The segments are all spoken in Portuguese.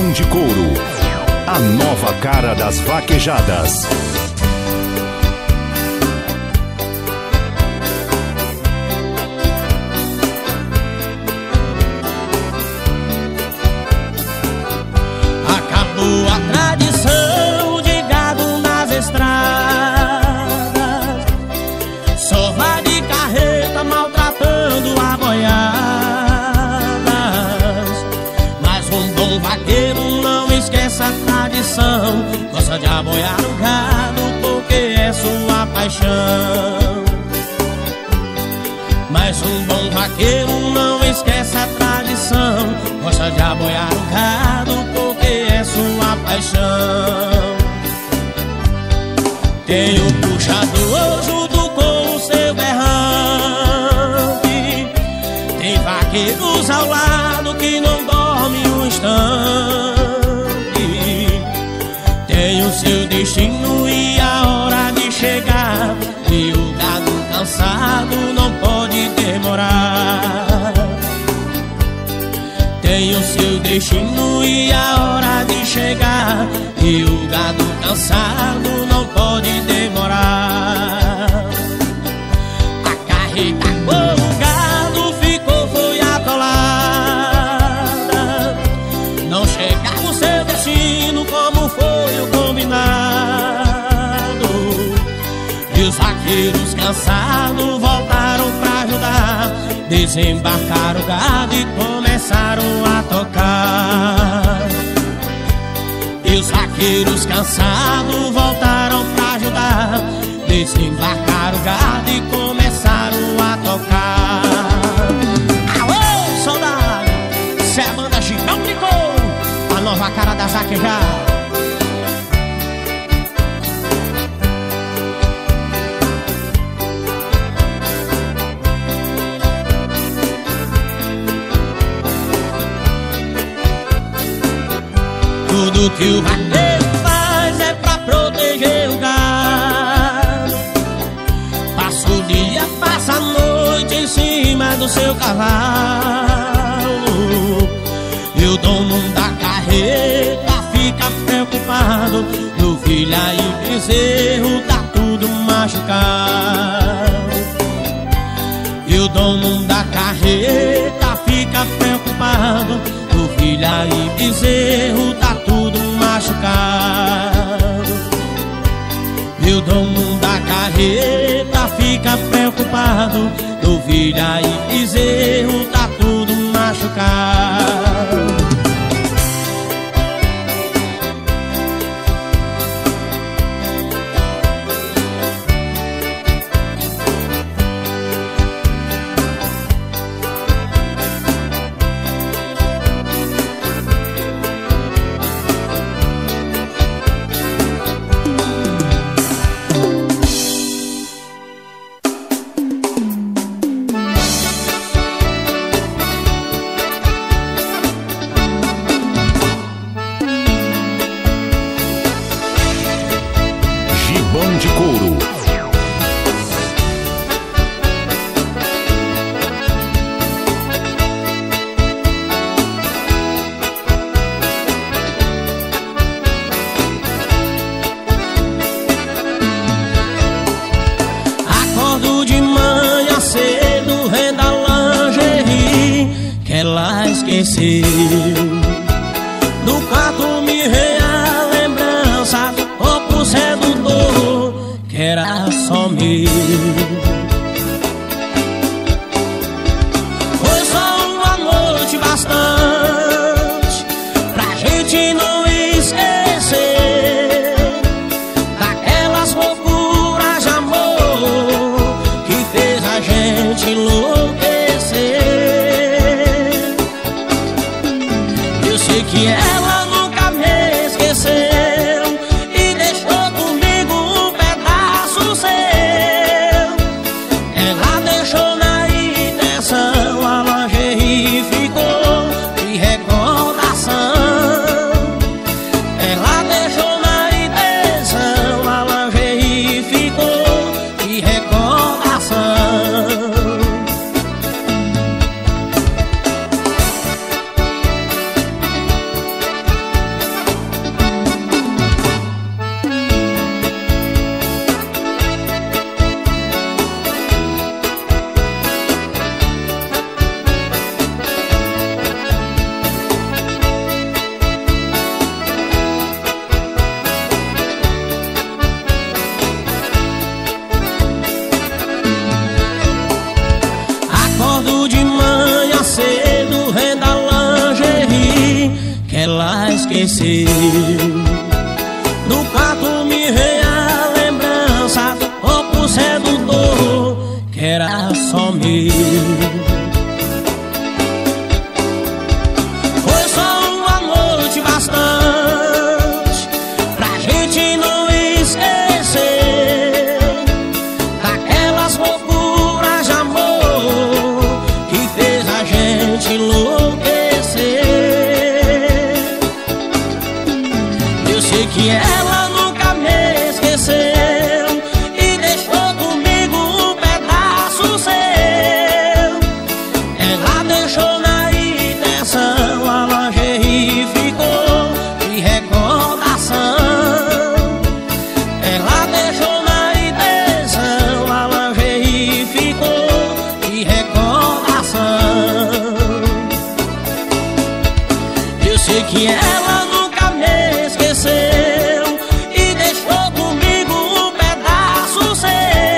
Gibão de Couro, a nova cara das vaquejadas. Acabou a tradição de gado nas estradas, só vai de carreta maltratando a boiadas. Mas um bom vaqueiro não esquece a tradição, gosta de aboiar o gado porque é sua paixão. Mas um bom vaqueiro não esquece a tradição, gosta de aboiar o gado porque é sua paixão. Tem o puxador junto com o seu berrante, tem vaqueiros ao lado que não dormem um instante. Tem o seu destino e a hora de chegar, e o gado cansado não pode demorar. Tem o seu destino e a hora de chegar, e o gado cansado não pode demorar. A carreta com o gado ficou, foi atolada, não chegava o seu destino como foi o combinado. E os vaqueiros cansados voltaram pra ajudar, desembarcaram o gado e começaram a tocar. E os vaqueiros cansados voltaram pra ajudar, desembarcaram o gado e começaram a tocar. Alô, soldado, cê é a banda Gibão de Couro, a nova cara das vaquejadas. Tudo que o vaqueiro faz é pra proteger o gado. Passa o dia, passa a noite em cima do seu cavalo. E o dono da carreta fica preocupado, novilha e bezerro tá tudo machucado. E o dono da carreta fica preocupado, novilha e bezerro tá tudo machucado. E o dono da carreta fica preocupado, novilha e bezerro tá tudo machucado. Gibão de Couro. Acordo de manhã cedo, renda a lingerie que ela esqueceu. No quarto me vem a lembrança do corpo sedutor que era só meu. Foi só uma noite bastante pra gente não esquecer daquelas loucuras de amor que fez a gente enlouquecer. Eu sei que ela nunca me esqueceu e deixou comigo um pedaço seu. Ela deixou na intenção a lingerie ficou de recordação. Ela deixou na intenção a lingerie ficou de recordação. esqueceu. No quarto me veio a lembrança do corpo sedutor que era só meu. Foi só uma noite bastante pra gente não esquecer daquelas loucuras de amor que fez a gente enlouquecer. Eu sei que ela nunca me esqueceu e deixou comigo um pedaço seu. Ela deixou na intenção a lingerie e ficou de recordação. Ela deixou na intenção a lingerie e ficou de recordação. Eu sei que ela nunca me esqueceu e deixou comigo um pedaço seu.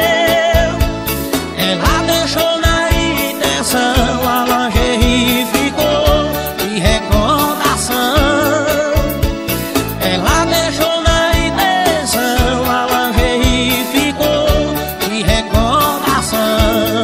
Ela deixou na intenção a lingerie e ficou de recordação. Ela deixou na intenção a lingerie e ficou de recordação.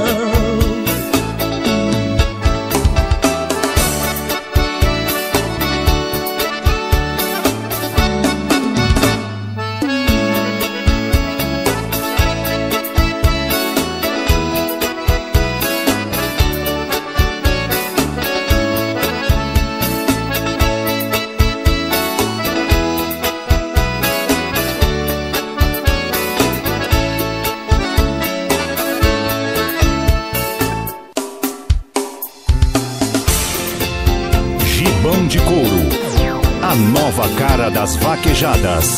Gibão de Couro, a nova cara das vaquejadas.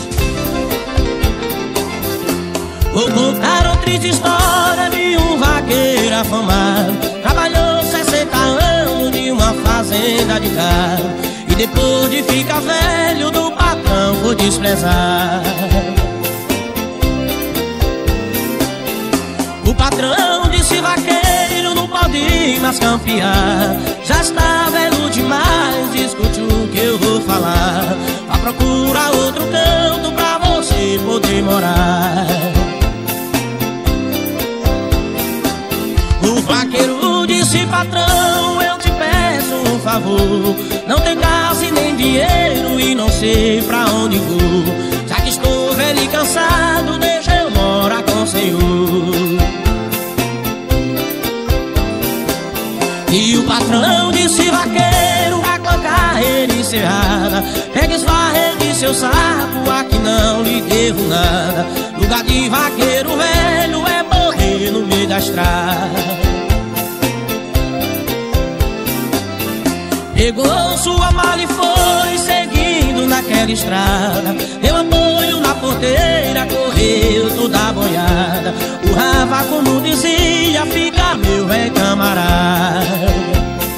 Vou contar uma triste história de um vaqueiro afamado. Trabalhou 60 anos em uma fazenda de gado e depois de ficar velho do patrão foi desprezado. O patrão disse: vaqueiro, não pode mais campear, já está velho demais, escute o que eu vou falar. Vá procurar outro canto pra você poder morar. O vaqueiro disse: patrão, eu te peço um favor, não tenho casa e nem dinheiro e não sei pra onde vou. Já que estou velho e cansado, deixa eu morar com o senhor. E o patrão disse: vaqueiro, vai colocar ele encerrada, pega esvarre de seu saco, aqui não lhe devo nada. Lugar de vaqueiro velho é morrer no meio da estrada. Pegou sua mala e foi seguindo naquela estrada, deu apoio na porteira, correu toda boiada. O rava, como dizia, fica meu velho camarada.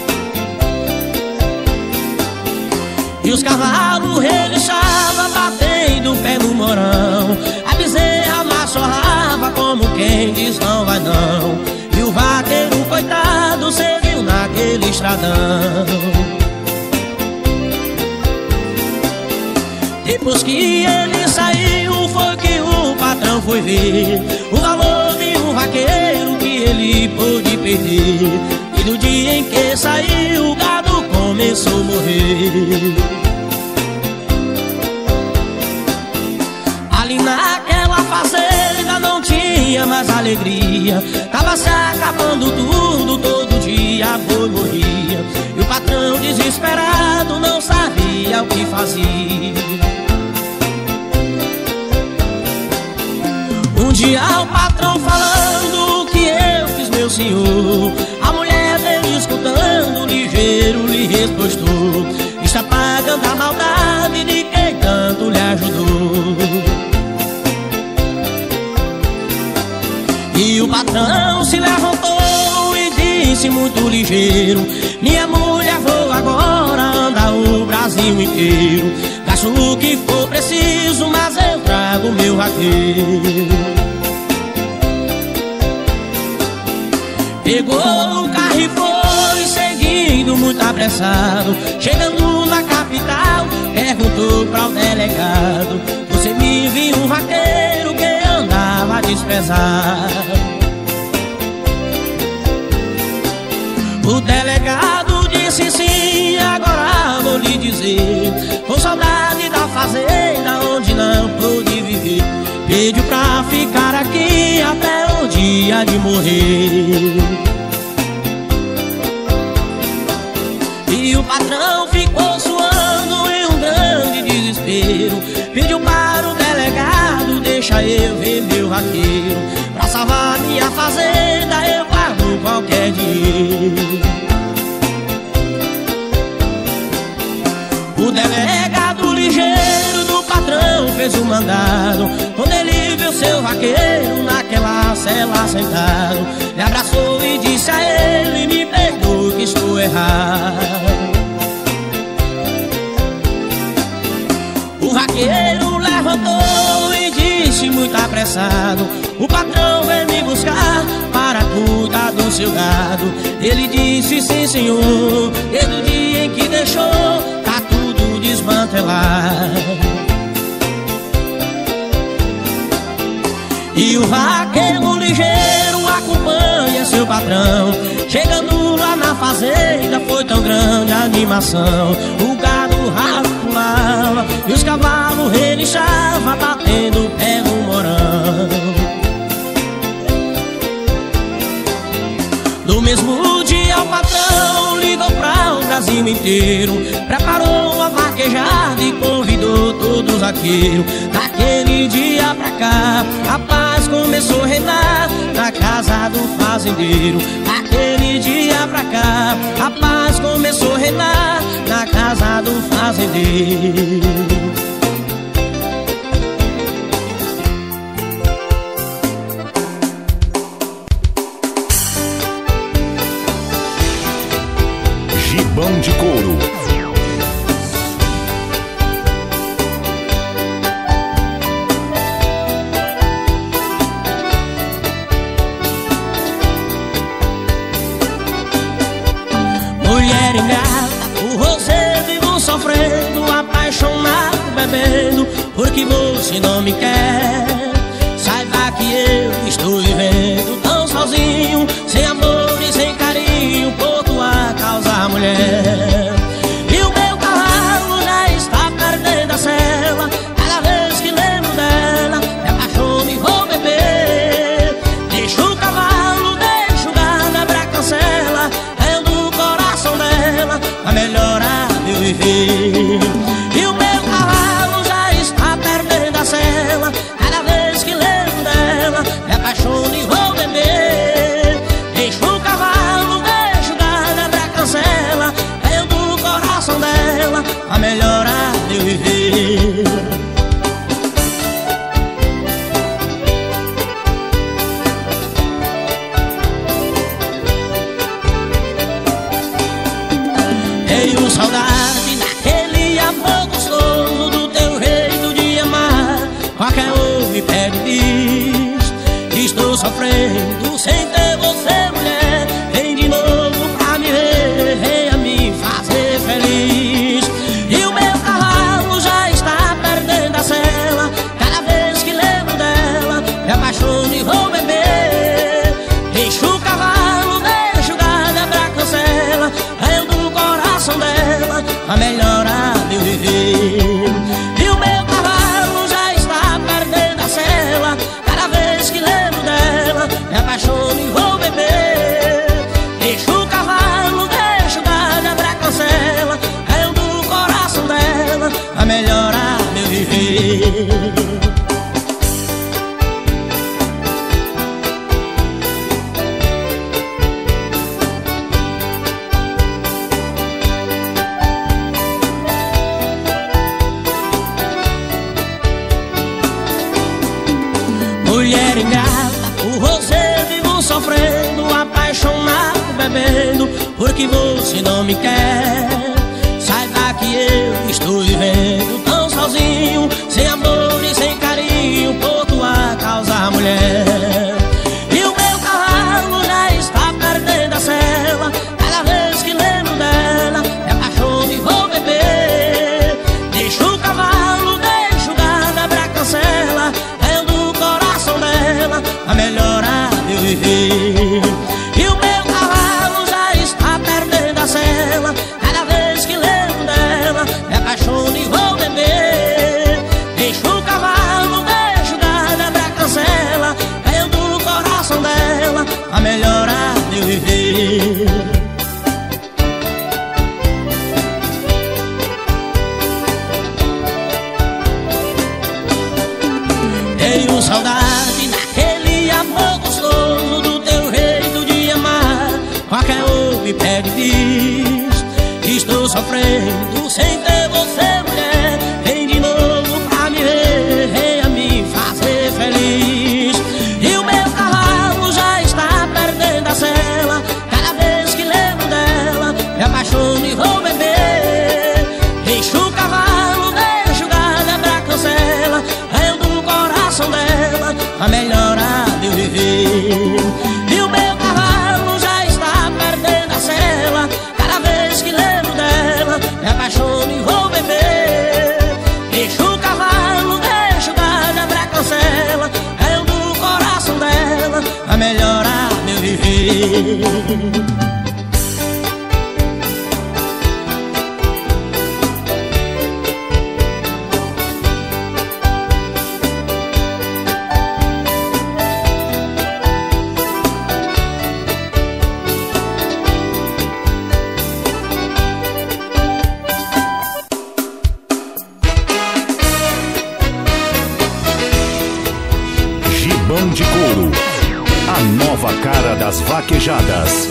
E os cavalos relinchavam, batendo o pé no morão. A bezerra machorrava como quem diz não vai não. E o vaqueiro, coitado, seguiu naquele estradão. Depois que ele saiu, foi que o patrão foi ver o valor de um vaqueiro que ele pôde perder. E no dia em que saiu, o gado começou a morrer. Ali naquela fazenda não tinha mais alegria, tava se acabando tudo, todo dia boi morria. E o patrão desesperado não sabia o que fazia. Um dia o patrão falando: o que eu fiz, meu senhor? A mulher dele escutando, ligeiro lhe respostou: está pagando a maldade de quem tanto lhe ajudou. E o patrão se levantou e disse muito ligeiro: minha mulher, vou agora andar o Brasil inteiro, gasto o que for preciso, mas eu trago meu vaqueiro. Pegou o carro e foi seguindo muita apressado. Chegando na capital, perguntou para o delegado: você me viu um vaqueiro que andava desprezado? O delegado disse sim, agora vou lhe dizer. Com saudade da fazenda onde não pude viver, pediu pra ficar aqui até o dia de morrer. E o patrão ficou suando em um grande desespero. Pediu para o delegado: deixa eu ver meu vaqueiro. Pra salvar minha fazenda eu pago qualquer dinheiro. O delegado ligeiro do patrão fez o mandado. Quando ele viu seu vaqueiro naquela cela sentado, lhe abraçou e disse a ele: me perdoe que estou errado. O vaqueiro levantou e disse muito apressado: o patrão veio me buscar para cuidar do seu gado. Ele disse: sim senhor, desde o dia em que deixou tá tudo desmantelado. E o vaqueiro ligeiro acompanha seu patrão. Chegando lá na fazenda foi tão grande a animação. O gado raso pulava e os cavalos relinchavam, batendo o pé no morão. No mesmo dia o patrão ligou pra o Brasil inteiro, preparou uma vaquejada e convidou todos os vaqueiros. Daquele dia pra cá a paz começou a reinar na casa do fazendeiro. Daquele dia pra cá a paz começou a reinar na casa do fazendeiro. Gibão de Couro. Mulher ingrata, por você vivo sofrendo, apaixonado, bebendo, porque você não me quer. Saiba que eu estou vivendo tão sozinho, sem amor e sem carinho, por tua causa, mulher. E o meu cavalo já está perdendo a sela. Cada vez que lembro dela, me apaixono e vou beber. Deixo o cavalo, deixo o gado pra cancela, eu no coração dela, pra melhorar meu viver. E o meu cavalo já está perdendo a sela. Cada vez que lembro dela, me apaixono e vou beber. Deixo o cavalo, deixo o gado pra cancela, eu no coração dela, pra melhorar meu viver. Tenho saudade daquele amor gostoso, do teu jeito de amar. Qualquer um me pede e diz: estou sofrendo sem ter você, mulher. Vem de novo pra me ver, venha me fazer feliz. E o meu cavalo já está perdendo a sela. Cada vez que lembro dela, me apaixono e vou beber. Deixo o cavalo, deixo o gado pra cancela, eu no coração dela, pra melhorar meu viver. E o meu cavalo já está perdendo a sela. Cada vez que lembro dela, me apaixono e vou beber. Deixo o cavalo, deixo o gado pra cancela, eu no coração dela, pra melhorar meu viver. Mulher ingrata, por você vivo sofrendo, apaixonado, bebendo, porque você não me quer. Saiba que eu estou vivendo tão sozinho, sem amor e sem carinho, por tua causa, mulher. E o meu cavalo já está perdendo a sela. Cada vez que lembro dela, sofrendo sem ter você, mulher. Vem de novo pra me ver, venha me fazer feliz. E o meu cavalo já está perdendo a sela. Cada vez que lembro dela, me apaixono e vou beber. Deixo o cavalo, deixo o gado, pra cancela. Ganho do coração dela a melhor hora de eu viver. E o meu cavalo já está perdendo a sela. Cada vez que lembro dela, me apaixono e vou beber. Deixo o cavalo, deixo o gado, pra cancela. Ganho do coração dela a melhor hora de eu viver. Gibão de Couro, a nova cara das vaquejadas.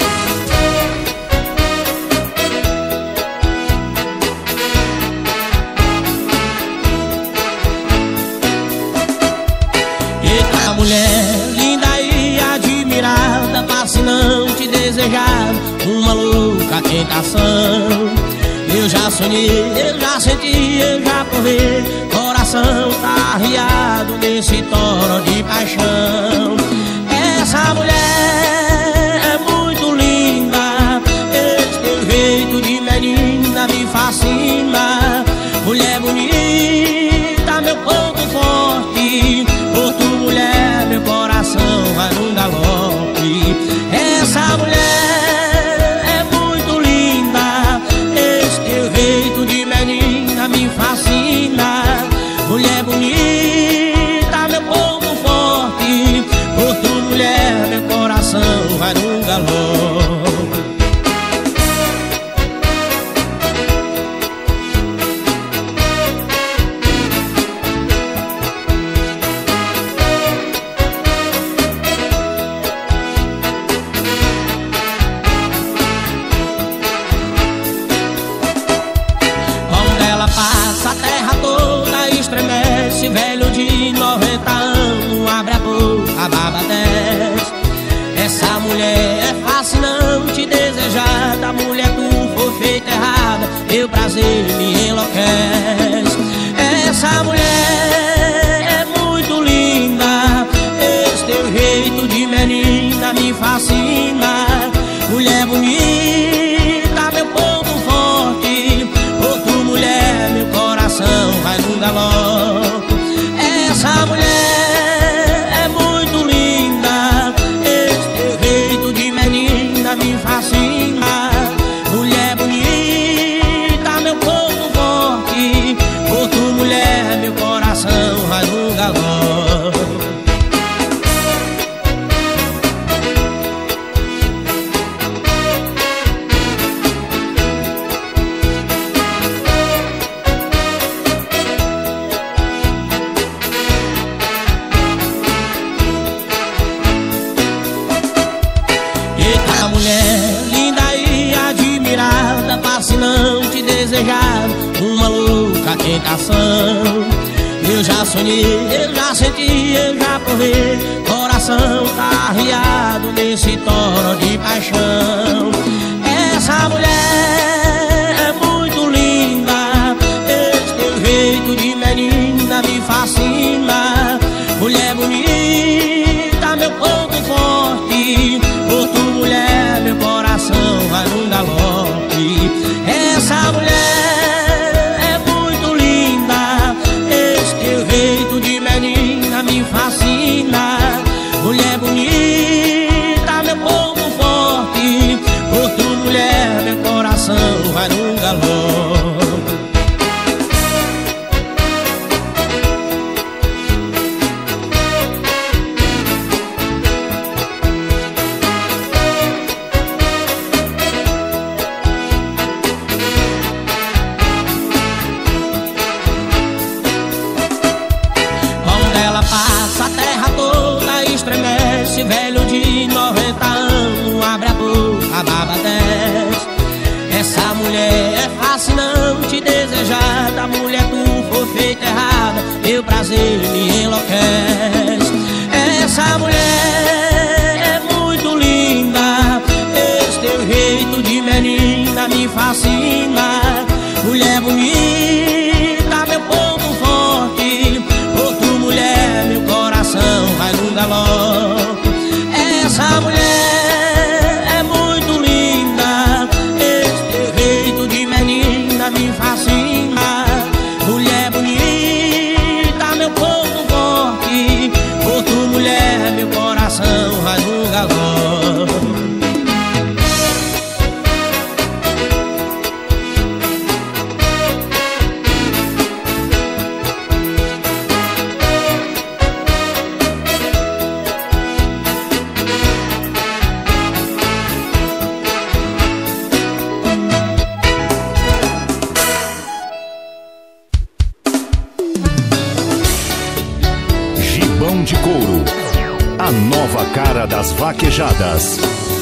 Eita mulher linda e admirada, fascinante, desejada, uma louca tentação. Eu já sonhei, eu já senti, eu já provei. Coração tá arriado nesse toro de paixão. Essa mulher é muito linda, esse teu jeito de menina me fascina. Mulher bonita, meu ponto forte. Por tu, mulher, meu coração vai num galope. Essa mulher é muito linda, esse teu jeito de menina me fascina. Mulher bonita, meu ponto forte. Por tu, mulher, meu coração vai num galope. Quando ela passa, a terra toda estremece. Velho de 90 anos, abre a boca, a baba desce. Essa mulher é fascinante, desejada. Mulher, tu foi feita errada, meu prazer me enlouquece. Essa mulher é muito linda, esse teu jeito de menina me fascina. Mulher bonita, meu ponto forte. Por tu, mulher, meu coração vai num galope. Essa mulher é muito linda, esse teu jeito de menina me fascina. Mulher bonita, meu ponto forte. Por tu, mulher, meu coração vai num galope. Eita mulher linda e admirada, fascinante, desejada, uma louca tentação. Eu já sonhei, eu já senti, eu já provei. Coração tá arriado nesse toro de paixão. Essa mulher é muito linda, esse teu jeito de menina me fascina. Mulher bonita, meu ponto forte. Por tu, mulher, meu coração vai num galope. Essa mulher é muito linda, esse teu jeito de menina me fascina. Mulher bonita, meu ponto forte. teu prazer me enlouquece. Essa mulher é muito linda, esse teu jeito de menina me fascina. Mulher bonita, meu ponto forte, por tu mulher meu coração vai num galope. Essa mulher é muito linda, esse teu jeito de menina me fascina. Mulher bonita, meu ponto forte, por tu mulher meu coração vai num galope. De Couro, a nova cara das vaquejadas.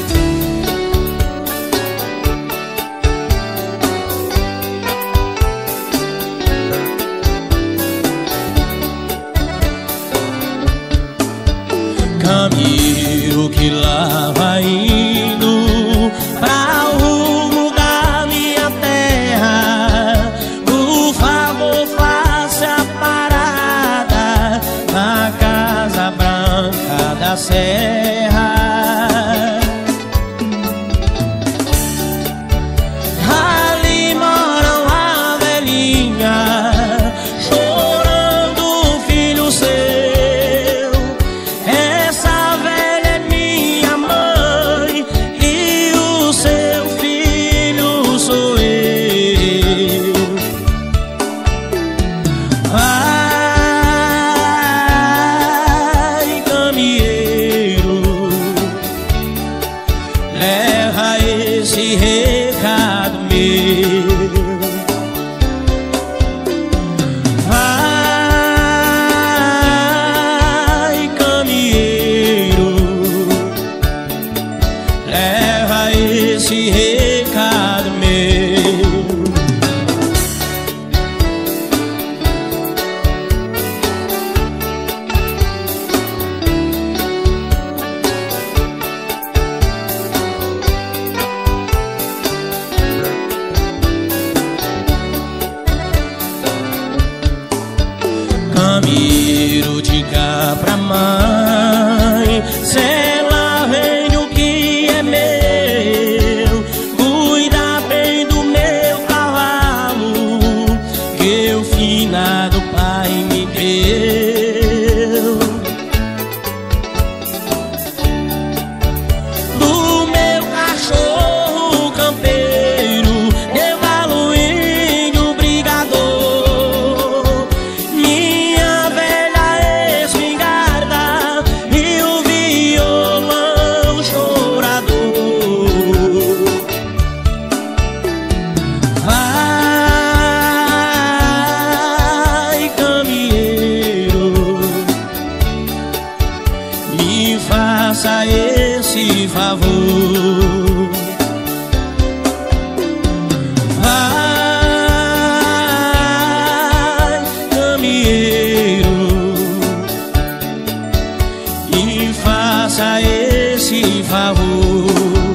Caminho que lá vai indo pra o rumo da minha terra, por favor faça a parada na Casa Branca da Serra. Ali mora uma velhinha chorando um filho seu. Essa velha é minha mãe e o seu filho sou eu. Vai, caminheiro, leva esse recado meu. Vai, caminheiro, leva esse recado meu. Caminheiro, diga pra mãe, se ela vem o que é meu, cuida bem do meu cavalo, que o finado pai me deu. Do meu cachorro campeiro, devalo índio brigador, minha velha espingarda e o violão chorador. Vai, caminheiro, me faça esse favor. Vai, caminheiro, me faça esse favor.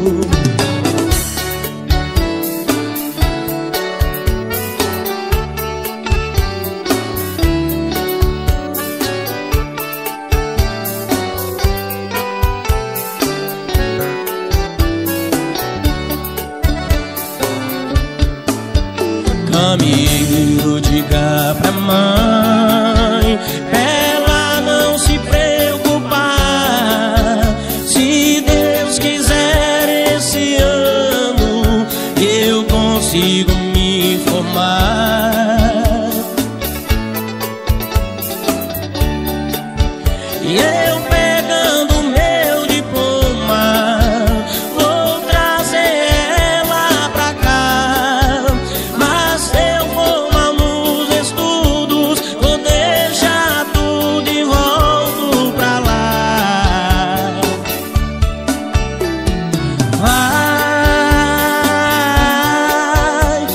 Caminheiro, diga pra mãe, ela não se preocupar. Se Deus quiser, esse ano eu consigo me formar. E eu pegando meu diploma vou trazer ela pra cá. Mas se eu for mal nos estudos, vou deixar tudo e volto pra lá. Vai,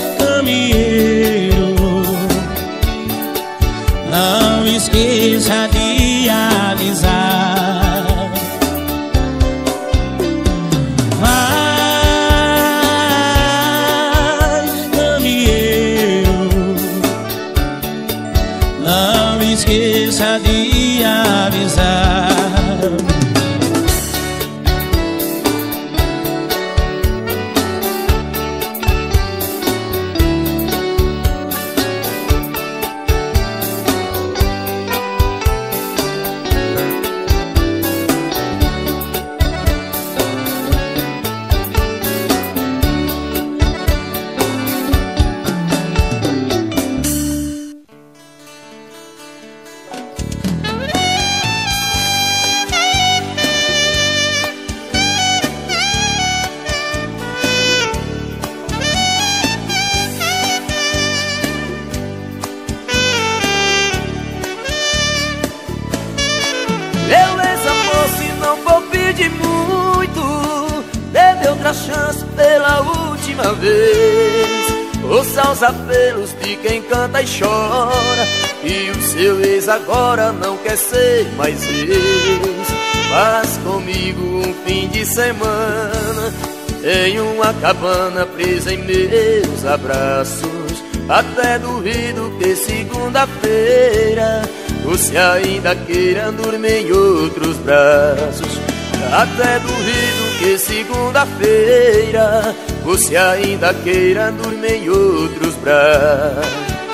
chance pela última vez. Ouça os apelos de quem canta e chora, e o seu ex agora não quer ser mais ex. Faz comigo um fim de semana em uma cabana presa em meus abraços. Até duvido que segunda-feira você ainda queira dormir em outros braços. Até duvido que segunda-feira você ainda queira dormir em outros braços.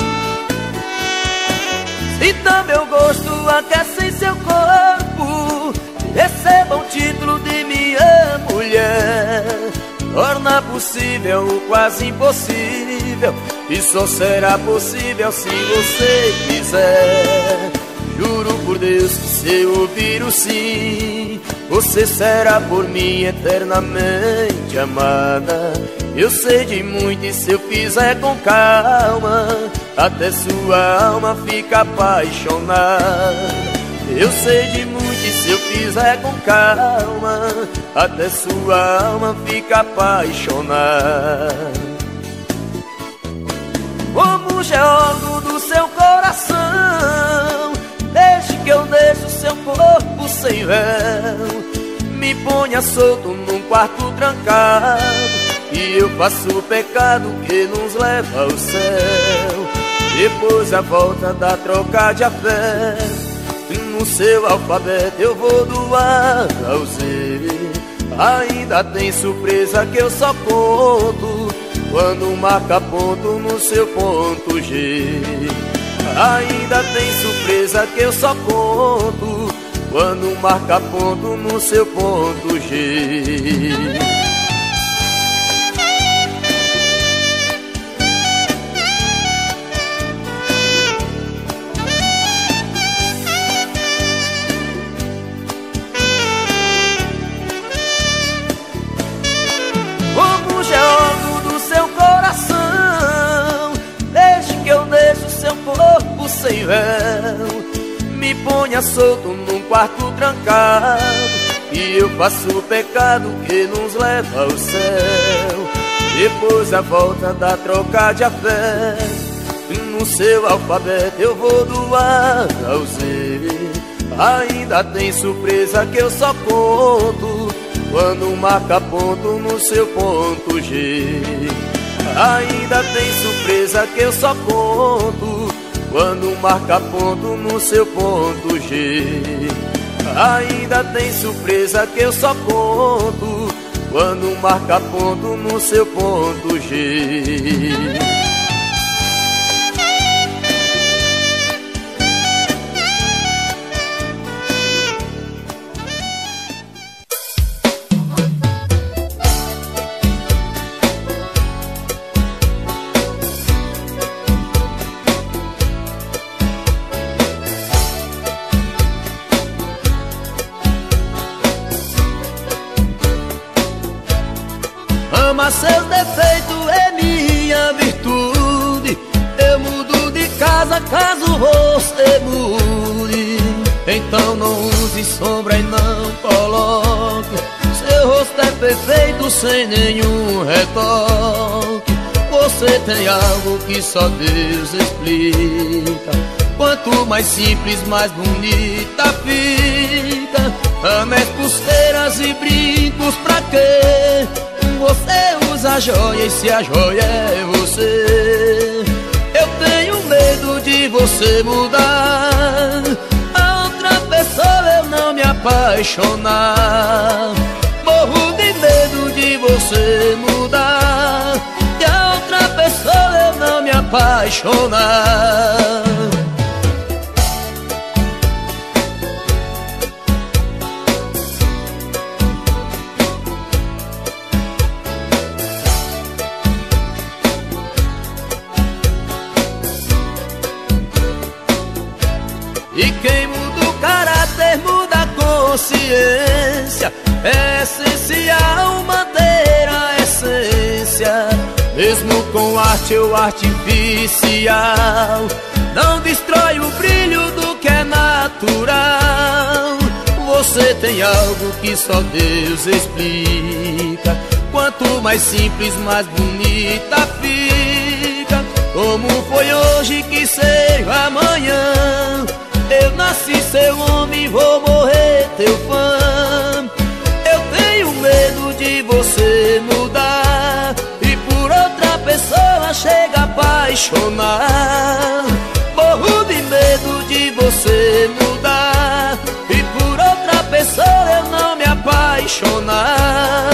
Sinta meu gosto, aquece em seu corpo, receba um título de minha mulher. Torna possível o quase impossível, e só será possível se você quiser. Juro por Deus que se eu ouvir o sim, você será por mim eternamente amada. Eu sei de muito e se eu fizer com calma, até sua alma fica apaixonada. Eu sei de muito e se eu fizer com calma, até sua alma fica apaixonada. Como geólogo do seu coração, deixe que eu deixe o seu corpo sem véu. Me ponha solto num quarto trancado, e eu faço o pecado que nos leva ao céu. Depois a volta da troca de afeto, no seu alfabeto eu vou do A ao Z. Ainda tem surpresa que eu só conto quando marca ponto no seu ponto G. Ainda tem surpresa que eu só conto quando marca ponto no seu ponto G. Como geólogo do seu coração, deixe que eu deixe o seu corpo sem véu. Me ponha solto num quarto trancado, e eu faço o pecado que nos leva ao céu. Depois a volta da troca de afeto, no seu alfabeto eu vou do A ao Z. Ainda tem surpresa que eu só conto quando marca ponto no seu ponto G. Ainda tem surpresa que eu só conto quando marca ponto no seu ponto G. Ainda tem surpresa que eu só conto quando marca ponto no seu ponto G. Amar seus defeitos é minha virtude. Eu mudo de casa caso você mude. Então não use sombra e não coloque. Seu rosto é perfeito sem nenhum retoque. Você tem algo que só Deus explica. Quanto mais simples, mais bonita fica. Anéis, pulseiras e brincos pra quê? Você usa joia e se a joia é você. Eu tenho medo de você mudar, a outra pessoa eu não me apaixonar. Morro de medo de você mudar, e a outra pessoa eu não me apaixonar. E quem muda o caráter muda a consciência. É essencial manter a essência, mesmo com arte ou artificial. Não destrói o brilho do que é natural. Você tem algo que só Deus explica. quanto mais simples, mais bonita fica. Como foi hoje que seja amanhã. Eu nasci seu homem, vou morrer teu fã. Eu tenho medo de você mudar e por outra pessoa chega a apaixonar. Morro de medo de você mudar e por outra pessoa eu não me apaixonar.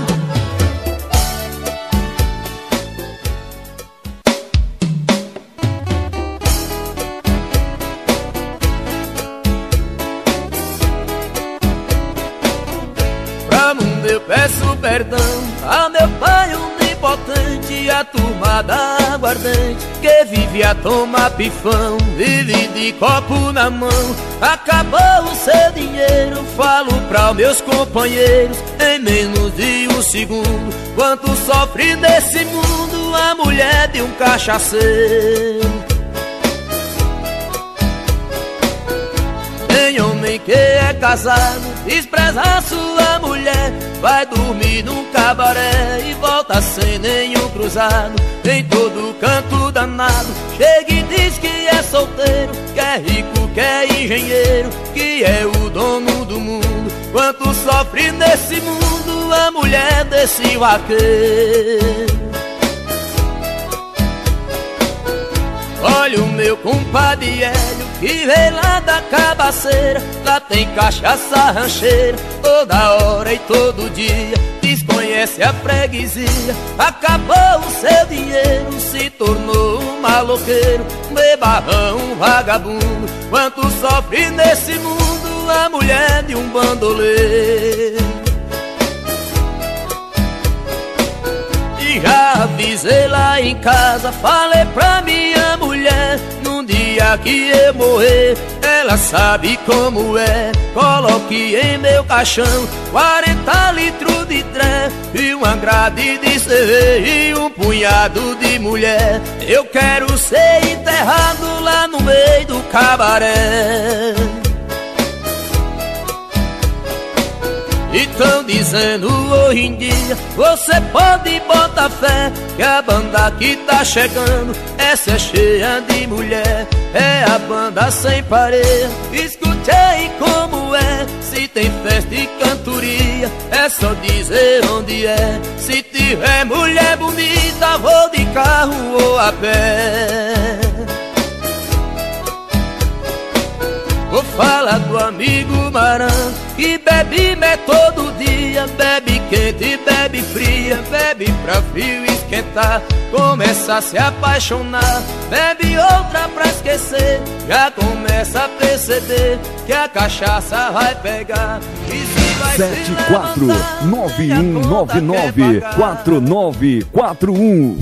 Pra mundo eu peço perdão a meu pai onipotente, a turma da aguardente que vive a tomar pifão, vive de copo na mão. Acabou o seu dinheiro, falo pra meus companheiros em menos de um segundo. Quanto sofre nesse mundo a mulher de um cachaceiro. Tem homem que é casado, despreza a sua mulher, vai dormir num cabaré e volta sem nenhum cruzado. Em todo canto danado, chega e diz que é solteiro, que é rico, que é engenheiro, que é o dono do mundo. Quanto sofre nesse mundo a mulher desse vaqueiro. Olha o meu compadre Hélio, que vem lá da cabaceira. Lá tem cachaça rancheira, toda hora e todo dia. Desconhece a freguesia, acabou o seu dinheiro, se tornou um maloqueiro, bebarrão, um vagabundo. Quanto sofre nesse mundo a mulher de um bandoleiro. Já avisei lá em casa, falei pra minha mulher, num dia que eu morrer, ela sabe como é. Coloque em meu caixão 40 litros de tré e uma grade de cerveja e um punhado de mulher. Eu quero ser enterrado lá no meio do cabaré. E tão dizendo hoje em dia, você pode botar fé, que a banda que tá chegando, essa é cheia de mulher. É a banda sem pareia, escute aí como é. Se tem festa e cantoria, é só dizer onde é. Se tiver mulher bonita, vou de carro ou a pé. Vou falar do amigo Marão, que bebe todo dia, bebe quente, bebe fria, bebe pra frio esquentar. Começa a se apaixonar, bebe outra pra esquecer, já começa a perceber que a cachaça vai pegar. 7491994941.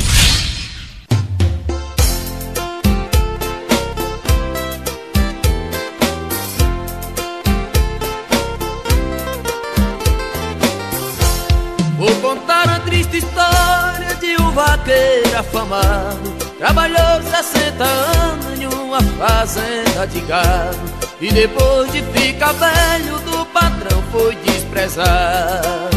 Vou contar a triste história de um vaqueiro afamado. Trabalhou 60 anos em uma fazenda de gado e depois de ficar velho do patrão foi desprezado.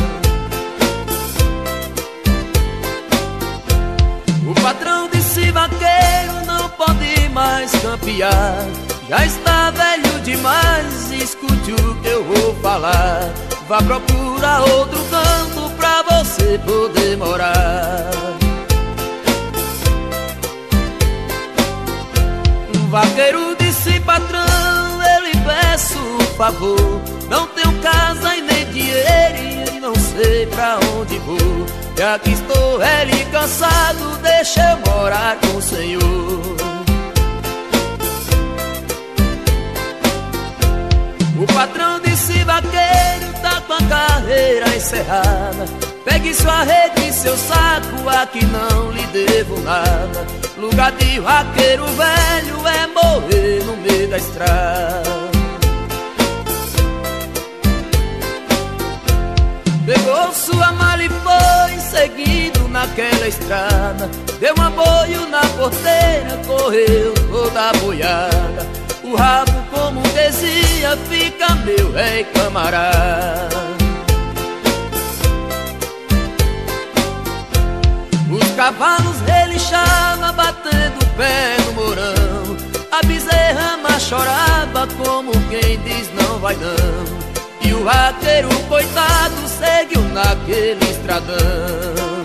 O patrão disse: vaqueiro, não pode mais campear, já está velho demais, escute o que eu vou falar. Vá procurar outro canto pra você poder morar. Um vaqueiro disse: patrão, eu lhe peço um favor, não tenho casa e nem dinheiro e não sei pra onde vou. Já que estou velho e cansado, deixa eu morar com o senhor. O patrão disse: vaqueiro, tá com a carreira encerrada, pegue sua rede e seu saco, aqui não lhe devo nada. Lugar de vaqueiro velho é morrer no meio da estrada. Pegou sua mala e foi seguindo naquela estrada, deu um aboio na porteira, correu toda boiada. O rabo, como dizia, fica meu rei camarada. cavalos relinchavam batendo o pé no morão. A bezerra mas chorava como quem diz não vai não. E o vaqueiro coitado seguiu naquele estradão.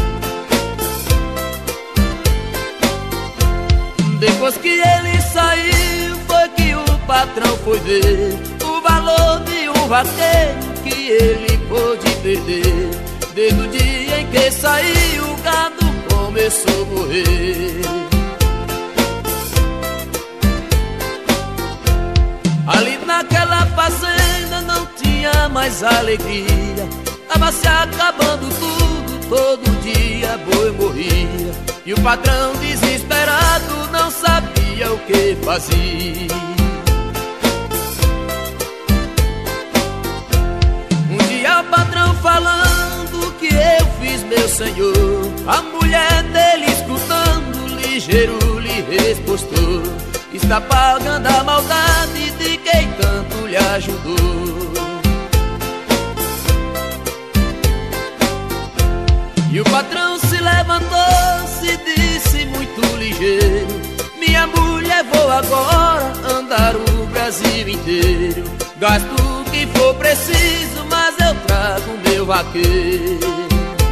Depois que ele saiu foi que o patrão foi ver o valor de um vaqueiro que ele pôde perder. Desde o dia em que saiu o gado começou a morrer. Ali naquela fazenda não tinha mais alegria. Tava se acabando tudo, todo dia boi morria. E o patrão desesperado não sabia o que fazia. Um dia o patrão falando que eu fiz, meu senhor. A mulher dele escutando, ligeiro lhe respostou: está pagando a maldade de quem tanto lhe ajudou. E o patrão se levantou, se disse muito ligeiro: minha mulher, vou agora andar o Brasil inteiro. Gasto o que for preciso, mas eu trago meu vaqueiro.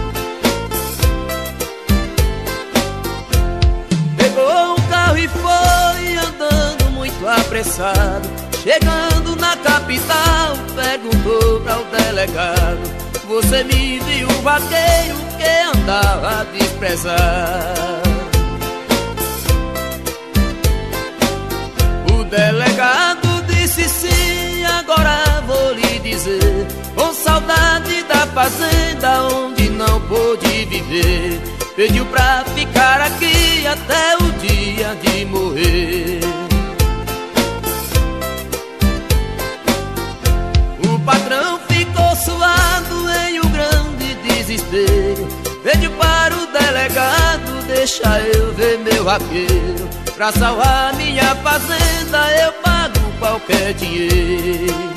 Pegou um carro e foi andando muito apressado. Chegando na capital, perguntou para o delegado: você me viu o vaqueiro que andava desprezado? O delegado disse sim, agora vou lhe dizer. Com saudade da fazenda onde não pôde viver, pediu pra ficar aqui até o dia de morrer. O patrão ficou suado em um grande desespero. Pediu para o delegado: deixa eu ver meu vaqueiro. Pra salvar minha fazenda eu pago qualquer dinheiro.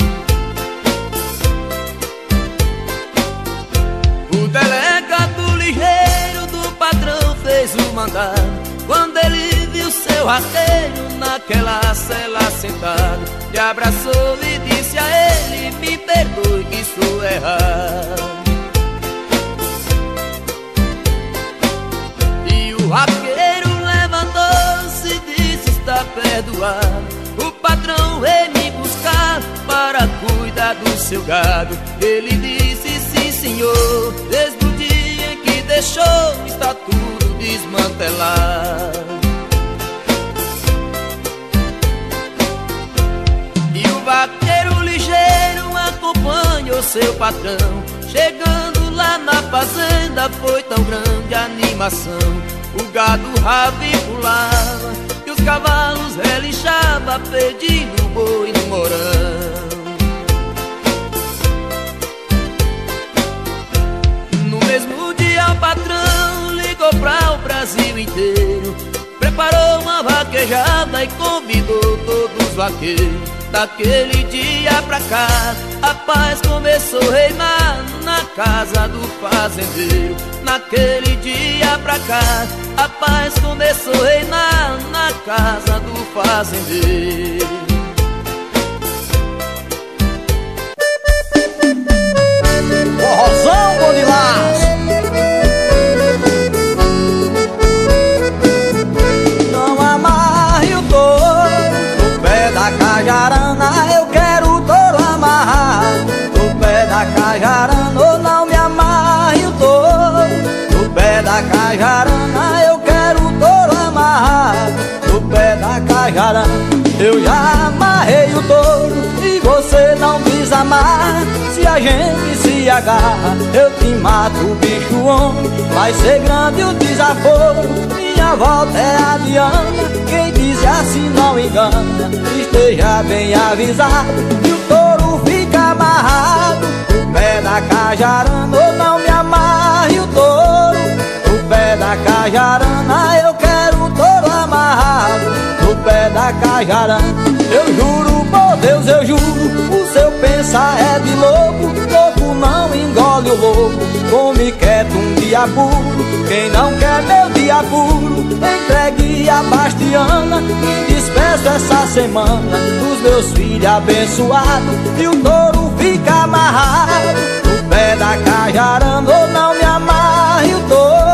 O delegado ligeiro do patrão fez o mandado. Quando ele viu seu vaqueiro naquela cela sentado, lhe abraçou e disse a ele: me perdoe que sou errado. E o vaqueiro levantou-se e disse: está perdoado. O patrão veio me buscar para cuidar do seu gado. Ele disse: sim senhor, desde o dia em que deixou está tudo desmantelado. E o vaqueiro ligeiro acompanhou seu patrão. Chegando lá na fazenda foi tão grande a animação. O gado ravo pulava e os cavalos relinchavam pedindo boi no morão. No mesmo dia o patrão ligou pra o Brasil inteiro, preparou uma vaquejada e convidou todos os vaqueiros. Daquele dia pra cá a paz começou a reinar na casa do fazendeiro. Naquele dia pra cá a paz começou a reinar na casa do fazendeiro. Forrozão bom de laço. Não amarre o touro no pé da cajarana, eu quero o touro amarrado no pé da cajarana. Ou não me amarre o touro no pé da cajarana, eu quero o touro amarrado no pé da cajarana. Eu já amarrei o touro e você não quis amar. Se a gente se agarra, eu te mato, bicho homem. Vai ser grande o desaforo, minha volta é a Diana. Quem diz assim não engana, esteja bem avisado. E o touro fica amarrado no pé da cajarana. Ou não me amarre o touro no pé da cajarana, eu quero o touro amarrado no pé da cajarana. Eu juro por Deus, eu juro, o seu pensar é de lobo. Lobo não engole o lobo, come quieto um dia puro. Quem não quer meu dia puro, entregue a Bastiana. E despeço essa semana dos meus filhos abençoados. E o touro fica amarrado no pé da cajarana. Ou não me amarre o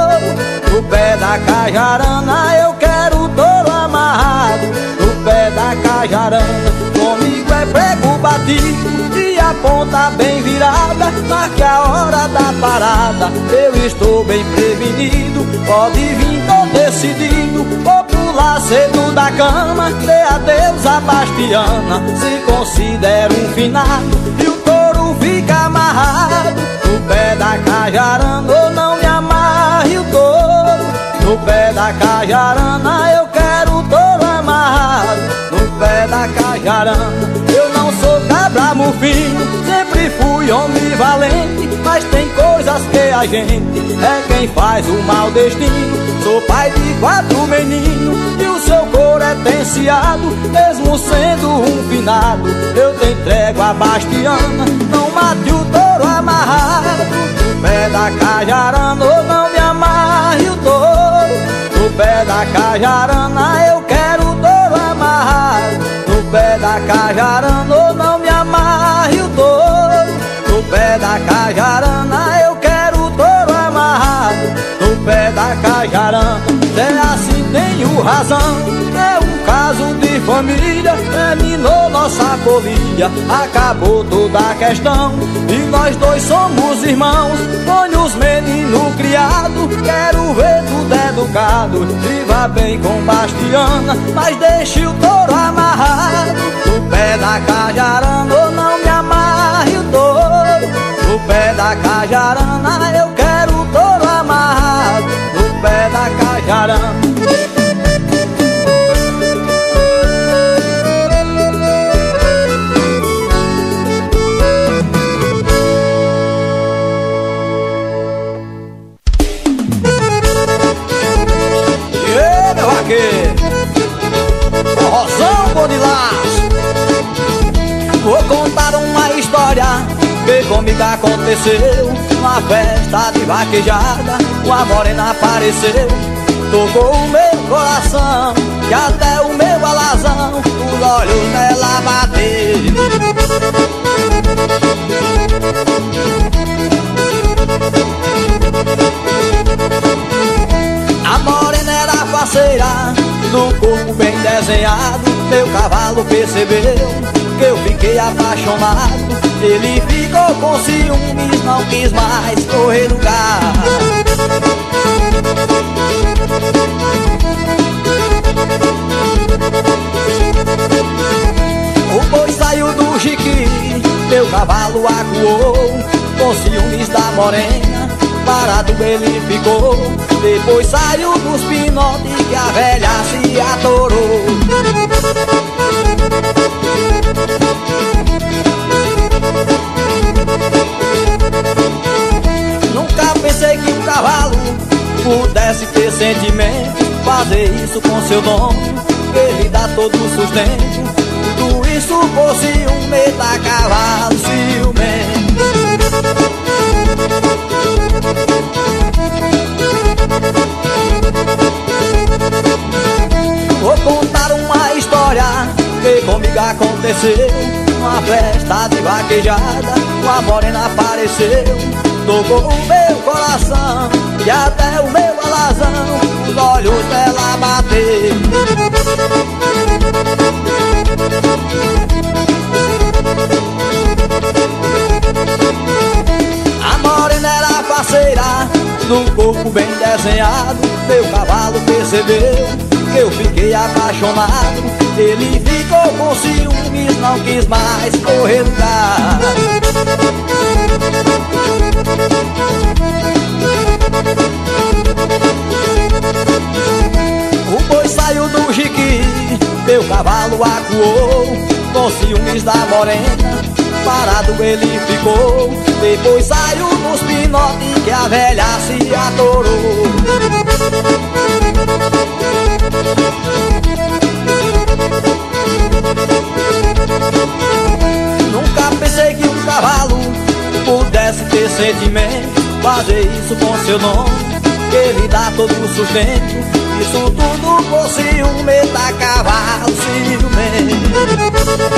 touro no pé da cajarana. Eu quero o touro amarrado no pé da cajarana. Comigo é prego batido e a ponta bem virada. Marque a hora da parada, eu estou bem prevenido. Pode vir, tô decidido, vou pular cedo da cama. Dê adeus a Bastiana, se considera um finado. E o touro fica amarrado no pé da cajarana. Ou não me amarre o touro no pé da cajarana. Eu quero o touro amarrado no pé da cajarana. Eu não sou cabra mufino, sempre fui homem valente. Mas tem coisas que a gente é quem faz o mau destino. Sou pai de 4 meninos e o seu couro é tenseado. Mesmo sendo um finado, eu te entrego a Bastiana. Não mate o touro amarrado no pé da cajarana. Ou não me amarre o touro no pé da cajarana. Eu quero o touro amarrado no pé da cajarana. Ou não me amarre o touro no pé da cajarana. Eu quero o touro amarrado no pé da cajarana. É assim, tenho razão, é um caso de família. Terminou nossa folia, acabou toda a questão. E nós dois somos irmãos, ponho os meninos criados. Quero ver tudo educado, viva bem com Bastiana. Mas deixe o touro amarrado no pé da cajarana. Ou não me amarre o touro no pé da cajarana. Eu quero o touro amarrado no pé da cajarana. Forrozão bom de laço. Vou contar uma história que comigo aconteceu. Numa festa de vaquejada, uma morena apareceu. Tocou o meu coração e até o meu alazão, os olhos nela bateram. A morena era faceira, do corpo bem desenhado. Meu cavalo percebeu que eu fiquei apaixonado. Ele ficou com ciúmes, não quis mais correr no carro. O boi saiu do jiqui, meu cavalo acuou. Com ciúmes da morena, parado ele ficou. Depois saiu dos pinotes que a velha se atorou. Nunca pensei que um cavalo pudesse ter sentimento, fazer isso com seu dono, ele dá todo o sustento. Tudo isso por ciúme da cavalo ciumento. Vou contar uma história que comigo aconteceu. Numa festa de vaquejada, uma morena apareceu. Tocou o meu coração e até o meu alazão, os olhos dela bateram. A morena era faceira, do corpo bem desenhado. Meu cavalo percebeu que eu fiquei apaixonado. Ele ficou com ciúmes, não quis mais correr no carro. O boi saiu do jiqui, meu cavalo acuou. Com ciúmes da morena, parado ele ficou. Depois saiu nos pinotes que a velha se atorou. Nunca pensei que um cavalo pudesse sentimento, fazer isso com seu nome, que ele dá todo o sustento. Isso tudo por ciumento, a cavalo ciumento.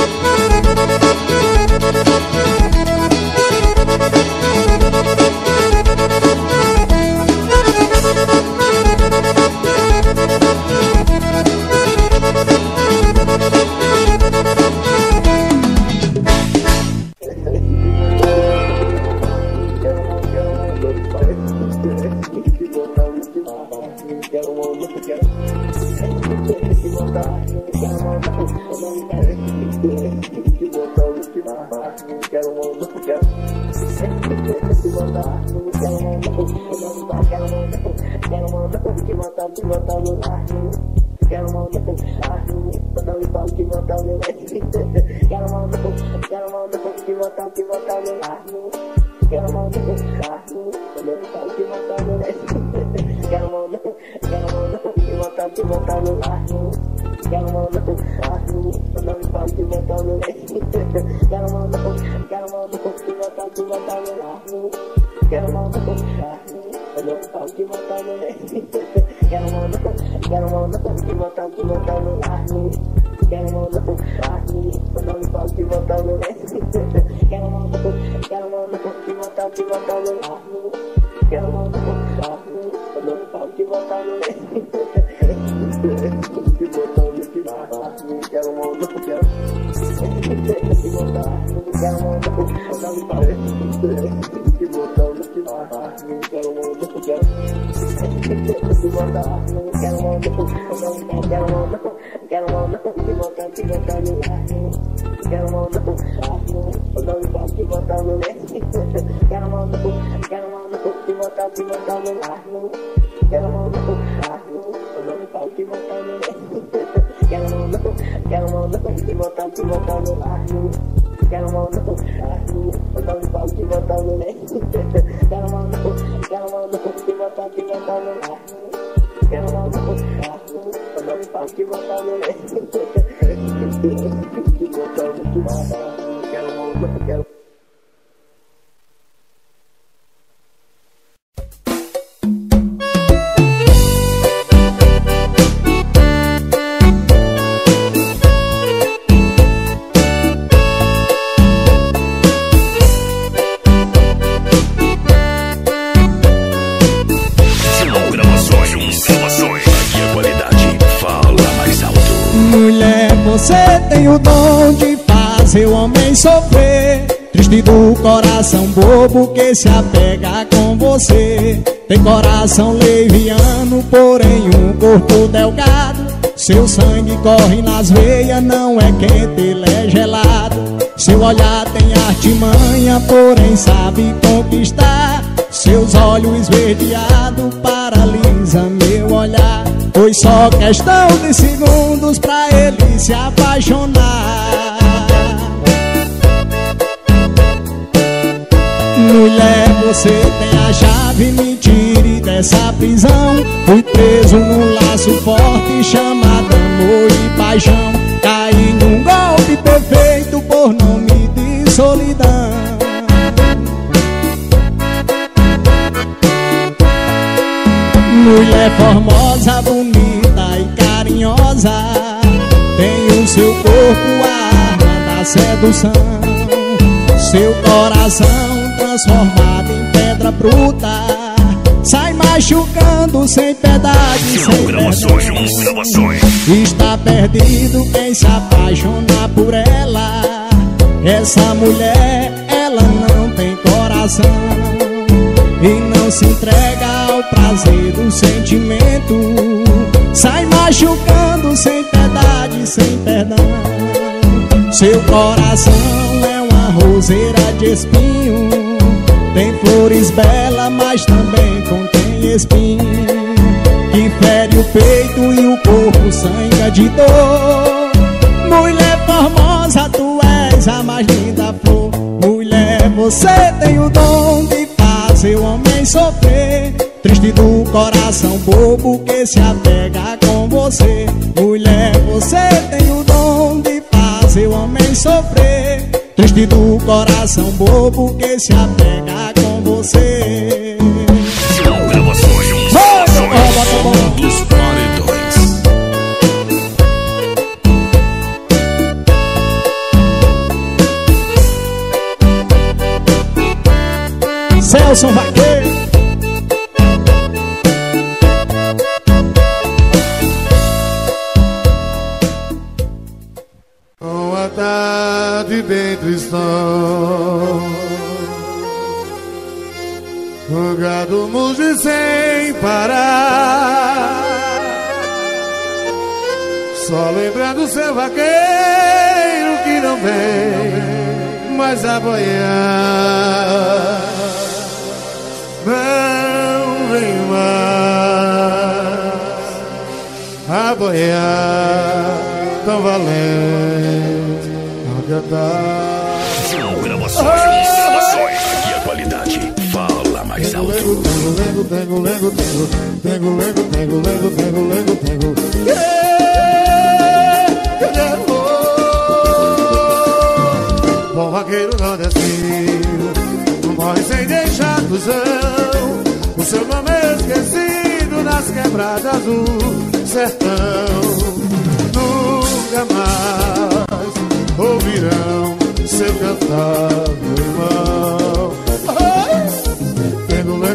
Seu homem sofrer, triste do coração bobo que se apega com você. Tem coração leviano, porém um corpo delgado. Seu sangue corre nas veias, não é quente, ele é gelado. Seu olhar tem artimanha, porém sabe conquistar. Seus olhos esverdeados paralisa meu olhar. Foi só questão de segundos pra ele se apaixonar. Mulher, você tem a chave, me tire dessa prisão. Fui preso num laço forte chamado amor e paixão. Caí num golpe perfeito por nome de solidão. Mulher formosa, bonita e carinhosa, tem o seu corpo a arma da sedução. Seu coração transformado em pedra bruta, sai machucando sem piedade, sem gravações. Está perdido quem se apaixona por ela. Essa mulher, ela não tem coração e não se entrega ao prazer do sentimento. Sai machucando sem piedade, sem perdão. Seu coração é uma roseira de espinho, tem flores belas, mas também contém espinho, que fere o peito e o corpo sangra de dor. Mulher formosa, tu és a mais linda flor. Mulher, você tem o dom de fazer o homem sofrer, triste do coração bobo que se apega com você. Mulher, você tem o dom de fazer o homem sofrer, triste do coração bobo que se apega com você. você. Gravações dos Paredões. Celso Vaqueiro. Uma tarde bem tristão, o gado muge sem parar, só lembrando seu vaqueiro que não vem mais aboiar. Não vem mais aboiar tão valente a cantar. São gravações. Aqui a qualidade fala mais alto. Tengo. Bom vaqueiro nordestino, não morre sem deixar ilusão. O seu nome é esquecido nas quebradas do sertão. Nunca mais ouvirão seu cantar, meu irmão. Tengo.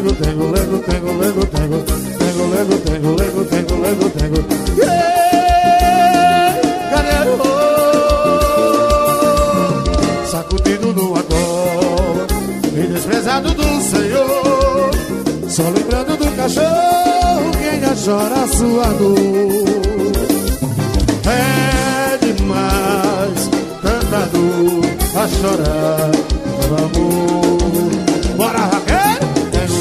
Sacudido no agora e desprezado do Senhor, só lembrando do cachorro que ainda chora a sua dor. É demais tanta dor a chorar por amor. Bora, Raquel! Tengo.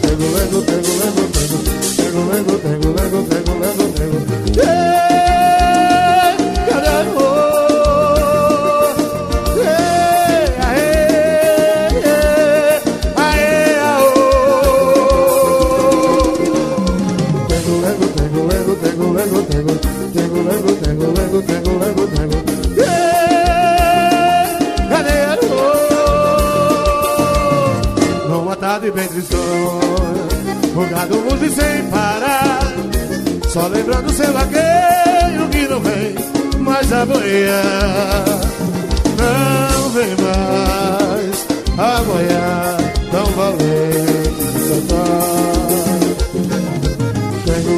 Numa tarde bem tristonha, o gado muge sem parar, só lembrando seu vaqueiro que não vem mais aboiar. Não vem mais aboiar tão valente cantar. Tengo.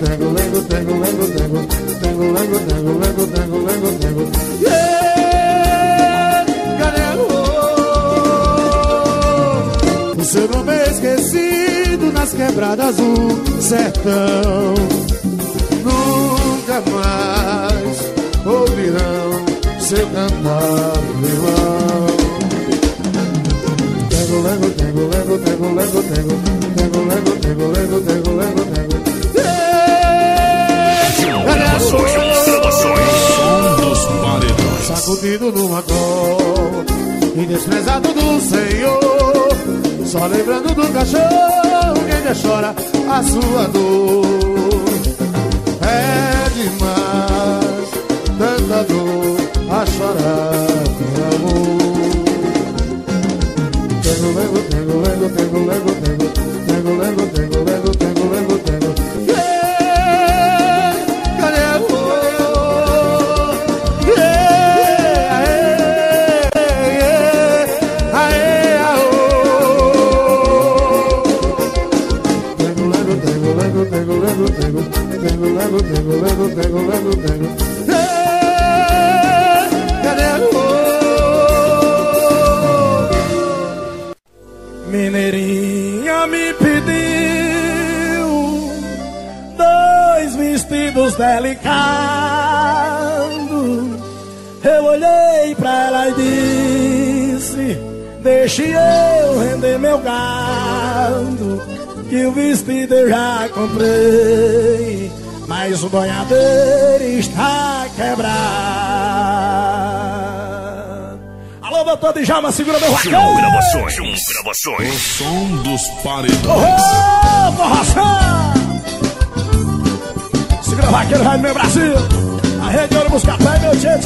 O seu nome é esquecido nas quebradas do sertão. Nunca mais ouvirão seu cantar, meu irmão. Tengo. Gravações dos Paredões. Sacudido numa cor e desprezado do Senhor, só lembrando do cachorro que ainda chora a sua dor. É demais tanta dor a chorar por amor. Tengo. Mineirinha me pediu 2 vestidos delicados. Eu olhei pra ela e disse: deixe eu render meu gado, que o vestido eu já comprei, mas o banhadeiro está quebrado. Alô, doutor Djalma, segura meu vaqueiro. Gravações. O som dos Paredões. Ô, borração! Segura o vaqueiro, vai no meu Brasil. A rede ouro busca pé, meu tchê.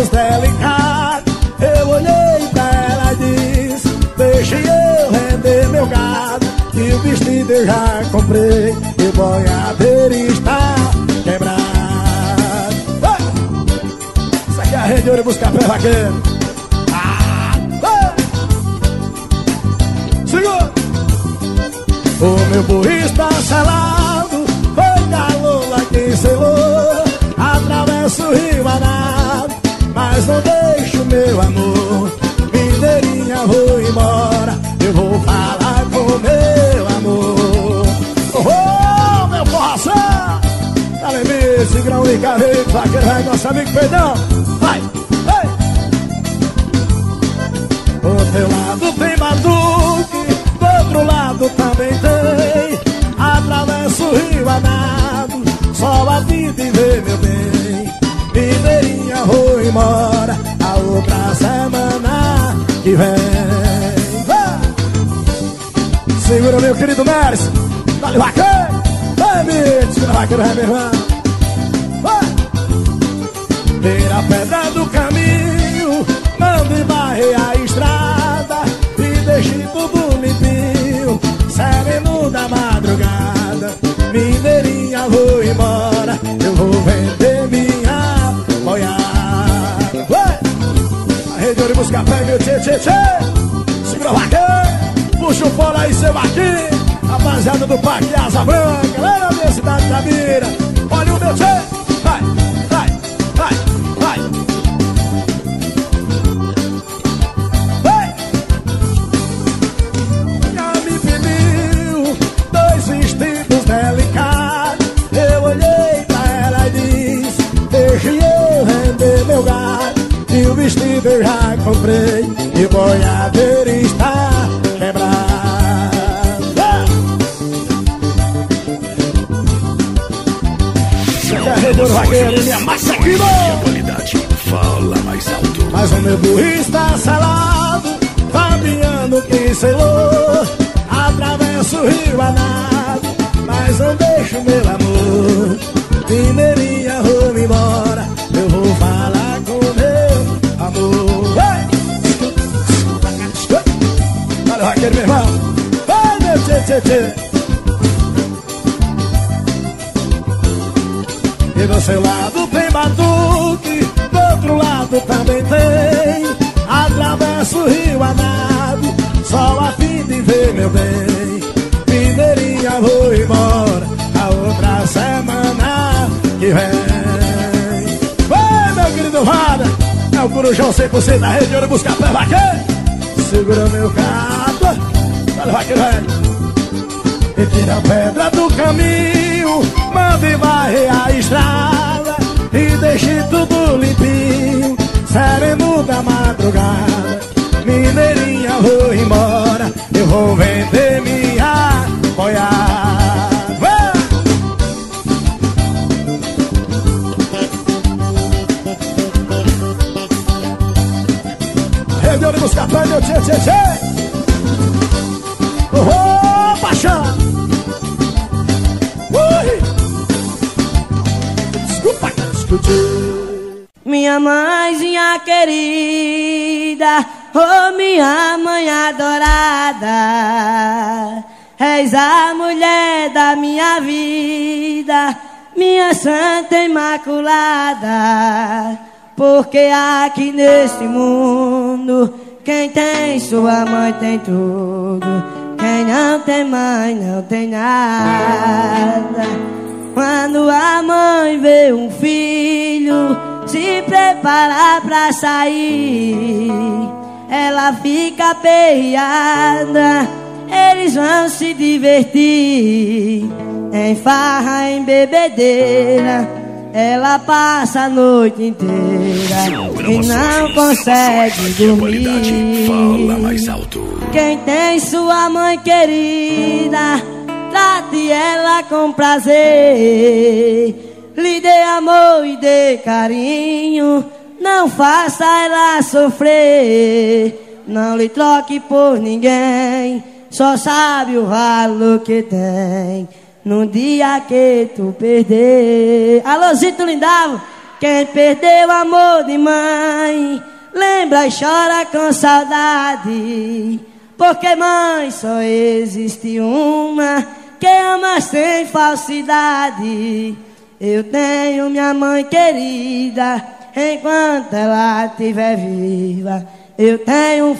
vestidos delicados. Eu olhei pra ela e disse: deixe eu render meu gado, e o vestido eu já comprei, e o boiadeiro está quebrado. Isso aqui é a Rede Ouro Buscar Pé Vaqueiro. Segura! O meu burro está selado, foi da lula que selou. Atravesso o rio Arado, mas não deixo meu amor. Mineirinha, vou embora, eu vou falar com meu amor. Oh, meu coração! Tá lembrando, esse grão de carreiro, vaqueiro, vai, nosso amigo Pedrão. Vai, vai! Do teu lado tem batuque, do outro lado também tem. Atravesso o rio a nado, só a vida e vê meu bem. Mineirinha, vou embora, a outra semana que vem. Vai! Segura meu querido Meres, dá-lhe vaqueiro. Vai, bicho, segura vaqueiro, vai, meu irmão. Vai! Vira a pedra do caminho, mande varrer a estrada e deixe tudo limpinho, sereno da madrugada. Mineirinha, vou embora, eu vou vender minha boiada. Vai! A Rede Ouro Buscar Pé, meu tchê, tchê, tchê. Segura o vaqueiro, puxa o fora aí, seu vaquinho. Rapaziada do Parque Asa Branca, lá na minha cidade da Mira. Olha o meu tchê, vai, vai, vai, vai. Vai! Já me pediu dois vestidos delicados. Eu olhei pra ela e disse: deixe eu render meu gado, e o vestido eu já comprei, e o boiadeiro está quebrado. Carregou o vaqueiro, ele amassa aqui, E a qualidade fala mais alto. mas o meu burro está selado, Fabiano que selou. Atravesso o rio a nado, mas não deixo meu amor. Mineirinha, vou embora, eu vou falar com meu amor. Vai! Olha o vaqueiro, meu irmão. Vai, meu tchê, tchê, tchê. E do seu lado tem batuque, do outro lado também tem. Atravesso o rio a nado, só a fim de ver meu bem. Mineirinha, vou embora, a outra semana que vem. Vai, meu querido Vada, é o Corujão 100% da Rede Ouro Buscar Pé Vaqueiro. Segura meu gato, olha o vaqueiro, velho. E tira a pedra do caminho, mande varrer a estrada e deixe tudo limpinho, sereno da madrugada. Mineirinha, vou embora, eu vou vender minha boiada. Vai! Rede Ouro Buscar Pé, meu tchê, tchê, tchê. Oh, paixão! Desculpa, minha mãezinha querida, oh minha mãe adorada, és a mulher da minha vida, minha santa imaculada. Porque aqui neste mundo, quem tem sua mãe tem tudo, quem não tem mãe não tem nada. Quando a mãe vê um filho se preparar pra sair, ela fica aperreada, eles vão se divertir. Em farra, em bebedeira, ela passa a noite inteira e não consegue dormir. Fala mais alto. Quem tem sua mãe querida, trate ela com prazer, lhe dê amor e dê carinho, não faça ela sofrer. Não lhe troque por ninguém, só sabe o valor que tem no dia que tu perder. Alô, Zito Lindavo, Quem perdeu o amor de mãe, lembra e chora com saudade. Porque mãe só existe uma, que ama sem falsidade. Eu tenho minha mãe querida, enquanto ela estiver viva, eu tenho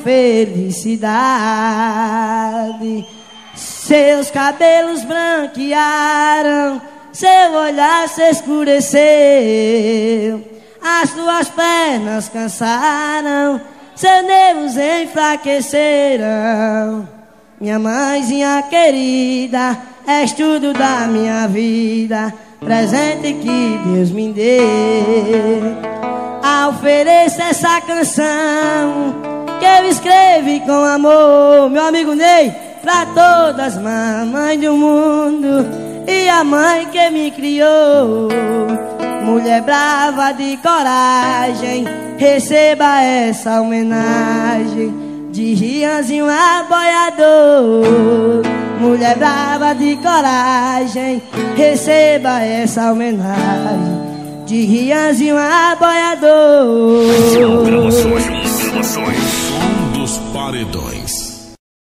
felicidade. Seus cabelos branquearam, seu olhar se escureceu, as suas pernas cansaram, seus nervos enfraqueceram. Minha mãezinha querida, és tudo da minha vida, presente que Deus me deu. Ofereço essa canção que eu escrevi com amor, meu amigo Ney, pra todas as mamães do mundo e a mãe que me criou. Mulher brava de coragem, receba essa homenagem de Rianzinho aboiador. Mulher brava de coragem, receba essa homenagem de Rianzinho aboiador. Programações, som dos paredões.